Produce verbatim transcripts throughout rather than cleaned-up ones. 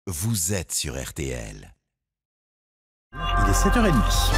Vous êtes sur R T L. Il est sept heures trente.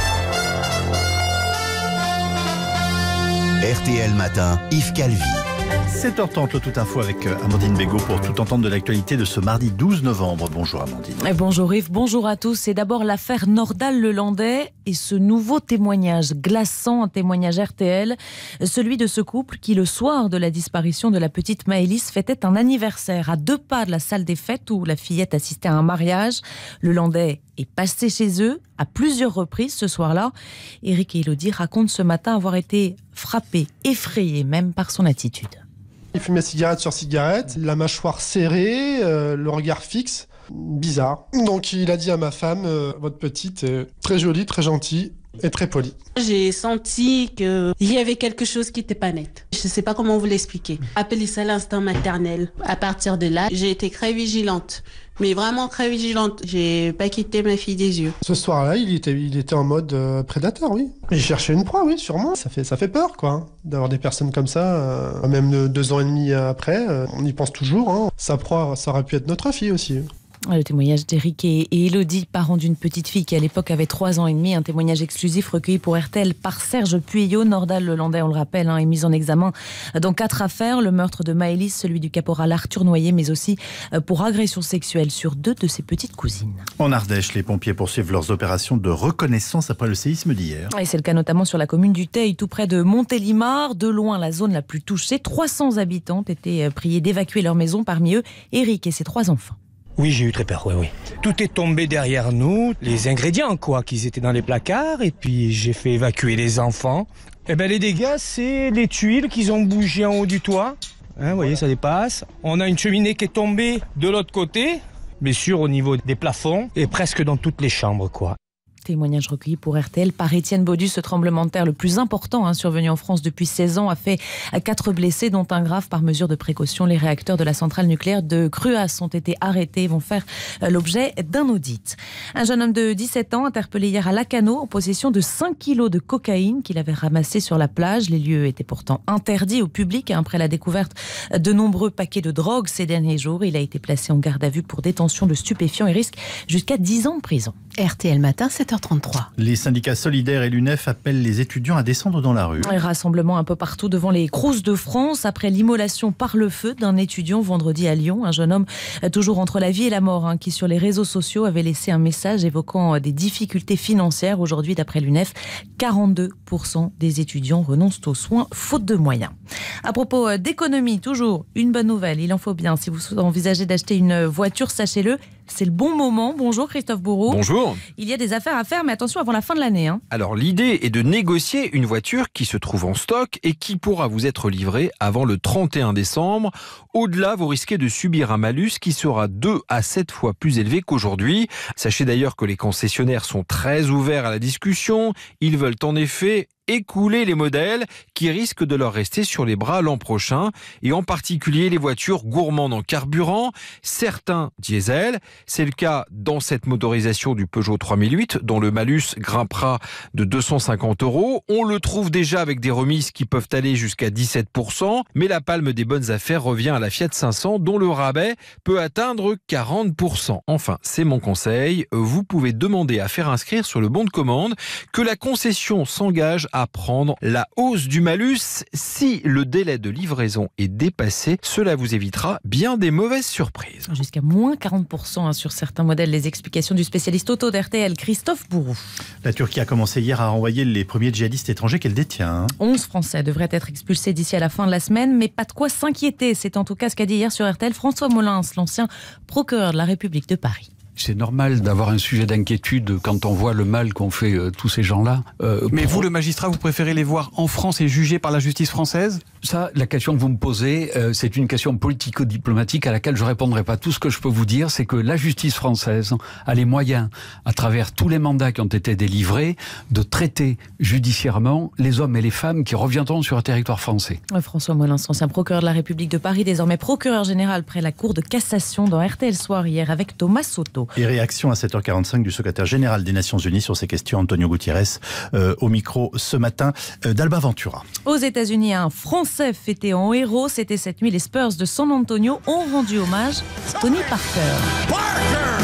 R T L Matin, Yves Calvi. sept heures trente, le Tout Info avec Amandine Bégaud pour tout entendre de l'actualité de ce mardi douze novembre. Bonjour Amandine. Bonjour Yves, bonjour à tous. C'est d'abord l'affaire Nordal-Lelandais et ce nouveau témoignage glaçant, un témoignage R T L, celui de ce couple qui, le soir de la disparition de la petite Maëlys, fêtait un anniversaire à deux pas de la salle des fêtes où la fillette assistait à un mariage. Lelandais est passé chez eux à plusieurs reprises ce soir-là. Éric et Élodie racontent ce matin avoir été frappés, effrayés même par son attitude. Il fumait cigarette sur cigarette, la mâchoire serrée, euh, le regard fixe, bizarre. Donc il a dit à ma femme, euh, votre petite est très jolie, très gentille et très polie. J'ai senti qu'il y avait quelque chose qui n'était pas net. Je ne sais pas comment vous l'expliquer. Appelez ça l'instinct maternel. À partir de là, j'ai été très vigilante. Mais vraiment très vigilante. J'ai pas quitté ma fille des yeux. Ce soir-là, il était, il était en mode euh, prédateur, oui. Il cherchait une proie, oui, sûrement. Ça fait, ça fait peur, quoi, hein, d'avoir des personnes comme ça. Euh, même de, deux ans et demi après, euh, on y pense toujours. Hein. Sa proie, ça aurait pu être notre fille aussi. Le témoignage d'Éric et Élodie, parents d'une petite fille qui à l'époque avait trois ans et demi, un témoignage exclusif recueilli pour R T L par Serge Pueyo. Nordal-Lelandais, on le rappelle, hein, est mis en examen dans quatre affaires. Le meurtre de Maëlys, celui du caporal Arthur Noyer, mais aussi pour agression sexuelle sur deux de ses petites cousines. En Ardèche, les pompiers poursuivent leurs opérations de reconnaissance après le séisme d'hier. Et c'est le cas notamment sur la commune du Teil, tout près de Montélimar, de loin la zone la plus touchée. trois cents habitants étaient priés d'évacuer leur maison, parmi eux Éric et ses trois enfants. Oui, j'ai eu très peur, oui, oui. Tout est tombé derrière nous, les ingrédients, quoi, qu'ils étaient dans les placards, et puis j'ai fait évacuer les enfants. Eh ben, les dégâts, c'est les tuiles qu'ils ont bougé en haut du toit. Hein, vous voyez, ça dépasse. On a une cheminée qui est tombée de l'autre côté, bien sûr au niveau des plafonds, et presque dans toutes les chambres, quoi. Témoignage recueilli pour R T L par Étienne Baudu. Ce tremblement de terre le plus important hein, survenu en France depuis seize ans a fait quatre blessés, dont un grave. Par mesure de précaution, les réacteurs de la centrale nucléaire de Cruas ont été arrêtés et vont faire l'objet d'un audit. Un jeune homme de dix-sept ans interpellé hier à Lacanau en possession de cinq kilos de cocaïne qu'il avait ramassé sur la plage. Les lieux étaient pourtant interdits au public hein, après la découverte de nombreux paquets de drogue ces derniers jours. Il a été placé en garde à vue pour détention de stupéfiants et risque jusqu'à dix ans de prison. R T L Matin, sept heures trente-trois. Les syndicats solidaires et l'U N E F appellent les étudiants à descendre dans la rue. Un rassemblement un peu partout devant les Crous de France après l'immolation par le feu d'un étudiant vendredi à Lyon. Un jeune homme toujours entre la vie et la mort hein, qui sur les réseaux sociaux avait laissé un message évoquant des difficultés financières. Aujourd'hui, d'après l'U N E F, quarante-deux pour cent des étudiants renoncent aux soins faute de moyens. À propos d'économie, toujours une bonne nouvelle, il en faut bien. Si vous envisagez d'acheter une voiture, sachez-le, c'est le bon moment. Bonjour Christophe Bourreau. Bonjour. Il y a des affaires à faire, mais attention avant la fin de l'année. Hein. Alors l'idée est de négocier une voiture qui se trouve en stock et qui pourra vous être livrée avant le trente et un décembre. Au-delà, vous risquez de subir un malus qui sera deux à sept fois plus élevé qu'aujourd'hui. Sachez d'ailleurs que les concessionnaires sont très ouverts à la discussion. Ils veulent en effet écouler les modèles qui risquent de leur rester sur les bras l'an prochain, et en particulier les voitures gourmandes en carburant, certains diesel. C'est le cas dans cette motorisation du Peugeot trois mille huit, dont le malus grimpera de deux cent cinquante euros. On le trouve déjà avec des remises qui peuvent aller jusqu'à dix-sept pour cent, mais la palme des bonnes affaires revient à la Fiat cinq cents, dont le rabais peut atteindre quarante pour cent. Enfin, c'est mon conseil, vous pouvez demander à faire inscrire sur le bon de commande que la concession s'engage à prendre la hausse du malus si le délai de livraison est dépassé. Cela vous évitera bien des mauvaises surprises. Jusqu'à moins quarante pour cent hein, sur certains modèles. Les explications du spécialiste auto d'R T L, Christophe Bourreau. La Turquie a commencé hier à renvoyer les premiers djihadistes étrangers qu'elle détient. Hein. onze Français devraient être expulsés d'ici à la fin de la semaine, mais pas de quoi s'inquiéter. C'est en tout cas ce qu'a dit hier sur R T L François Molins, l'ancien procureur de la République de Paris. C'est normal d'avoir un sujet d'inquiétude quand on voit le mal qu'ont fait euh, tous ces gens-là. Euh, Mais pour... vous, le magistrat, vous préférez les voir en France et jugés par la justice française ? Ça, la question que vous me posez, euh, c'est une question politico-diplomatique à laquelle je répondrai pas. Tout ce que je peux vous dire, c'est que la justice française a les moyens, à travers tous les mandats qui ont été délivrés, de traiter judiciairement les hommes et les femmes qui reviendront sur le territoire français. François Molins, ancien procureur de la République de Paris, désormais procureur général près la Cour de cassation dans R T L Soir hier avec Thomas Soto. Et réaction à sept heures quarante-cinq du secrétaire général des Nations Unies sur ces questions, Antonio Gutiérrez, euh, au micro ce matin euh, d'Alba Ventura. Aux États-Unis, un Français fêté en héros. C'était cette nuit, les Spurs de San Antonio ont rendu hommage à Tony Parker. Parker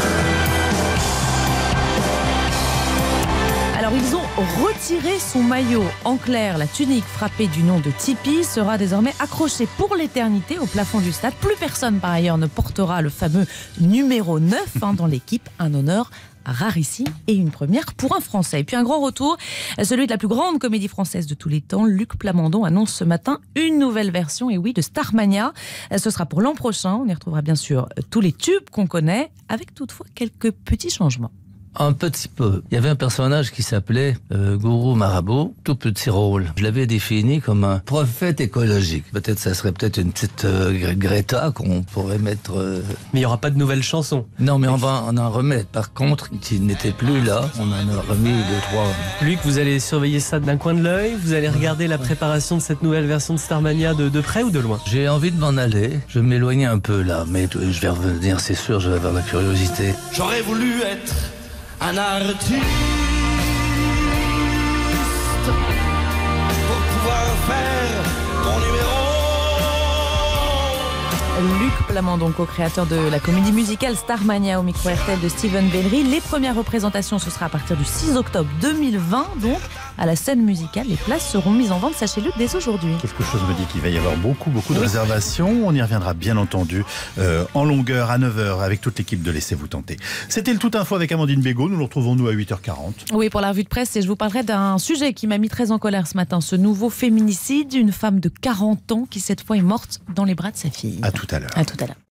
Alors ils ont retiré son maillot. En clair, la tunique frappée du nom de Tipeee sera désormais accrochée pour l'éternité au plafond du stade. Plus personne par ailleurs ne portera le fameux numéro neuf hein, dans l'équipe. Un honneur rarissime et une première pour un Français. Et puis un grand retour, celui de la plus grande comédie française de tous les temps. Luc Plamondon annonce ce matin une nouvelle version, et oui, de Starmania. Ce sera pour l'an prochain. On y retrouvera bien sûr tous les tubes qu'on connaît, avec toutefois quelques petits changements. Un petit peu. Il y avait un personnage qui s'appelait euh, Gourou Marabout, tout petit rôle. Je l'avais défini comme un prophète écologique. Peut-être ça serait peut-être une petite euh, Greta qu'on pourrait mettre... Euh... Mais il n'y aura pas de nouvelles chansons. Non, mais on va en, en remettre. Par contre, s'il n'était plus là, on en a remis deux, trois. Luc, vous allez surveiller ça d'un coin de l'œil. Vous allez regarder la préparation de cette nouvelle version de Starmania de, de près ou de loin? J'ai envie de m'en aller. Je vais m'éloigner un peu là, mais je vais revenir, c'est sûr, je vais avoir la curiosité. J'aurais voulu être un artiste pour pouvoir faire mon numéro. Luc Plamondon, co-créateur de la comédie musicale Starmania au micro R T L de Steven Bellery. Les premières représentations, ce sera à partir du six octobre deux mille vingt, donc à la scène musicale. Les places seront mises en vente, sachez-le, dès aujourd'hui. Quelque chose me dit qu'il va y avoir beaucoup, beaucoup de oui. réservations. On y reviendra bien entendu euh, en longueur à neuf heures avec toute l'équipe de Laissez-vous tenter. C'était le Tout Info avec Amandine Bégaud. Nous nous retrouvons nous à huit heures quarante. Oui, pour la revue de presse, et je vous parlerai d'un sujet qui m'a mis très en colère ce matin. Ce nouveau féminicide, une femme de quarante ans qui cette fois est morte dans les bras de sa fille. À tout à l'heure. À tout à l'heure.